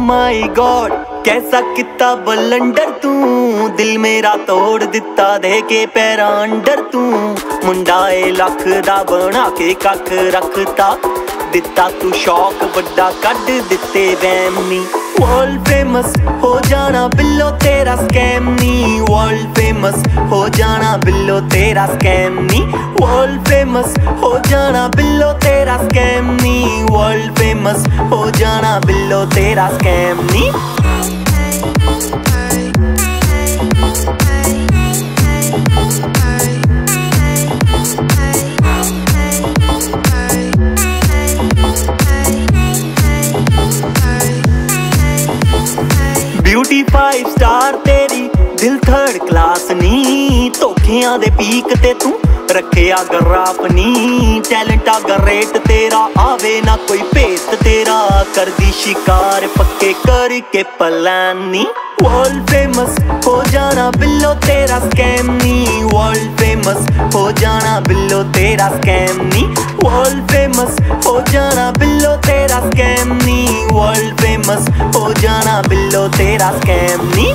माई God कैसा किता blunder तू, दिल मेरा तोड़ दिता दे के पैरा अंडर तू। मुंडा ए लख दा बना के कख रखता, दिता तू शौक बड़ा कड दिते वैमी। वर्ल्ड फेमस हो जाना बिल्लो तेरा स्कैम नी, वर्ल्ड फेमस हो जाना बिल्लो तेरा स्कैम नी। वर्ल्ड फेमस हो जाना बिल्लो तेरा स्कैम नी, वर्ल्ड फेमस हो जाना बिल्लो तेरा स्कैम नी। ब्यूटी 5 स्टार तेरी दिल 3rd क्लास नी, धोखियां दे पीक ते तू रखे ग्राफ नी। टैलेंट अगर रेट तेरा आवे ना कोई भेत तेरा, कर दी शिकार पक्के करके प्लान नी। वर्ल्ड फेमस हो जाना बिल्लो तेरा स्कैम नी, वर्ल्ड फेमस हो जाना बिल्लो तेरा स्कैम नी। वर्ल्ड फेमस हो जाना बिल्लो तेरा स्कैम नी, वर्ल्ड फेमस हो जाना बिल्लो तेरा स्कैम नी।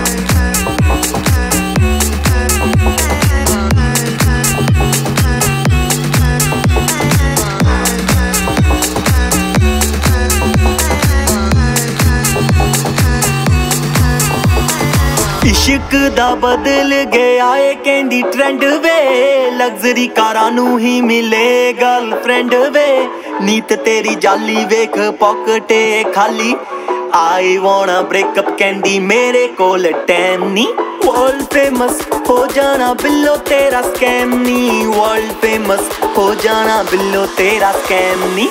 इश्क दा बदल गया है कहंदी ट्रेंड वे, लग्जरी कारां नू ही मिले गर्लफ्रेंड वे। नीत तेरी जाली वेख पॉकेटे खाली, आई वांना ब्रेकअप कहंदी मेरे कोल टाइम नी। वर्ल्ड फेमस हो जाना बिल्लो तेरा स्कैम नी, वर्ल्ड फेमस हो जाना बिल्लो तेरा स्कैम नी।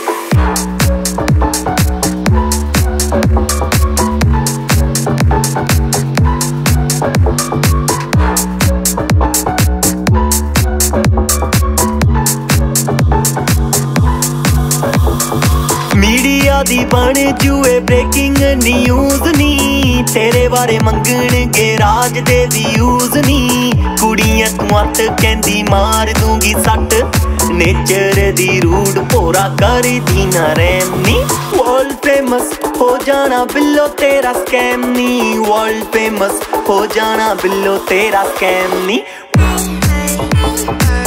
मीडिया दी बन जुए ब्रेकिंग न्यूज नी, तेरे बारे मंगण गे राज दे व्यूज नी। कुड़ियां तू अत कहंदी मार दूंगी सट, नेचर दी रूड पोरा कर दी ना रैम नी। वर्ल्ड फेमस हो जाना बिल्लो तेरा स्कैम नी, वर्ल्ड फेमस हो जाना बिल्लो तेरा स्कैम नी।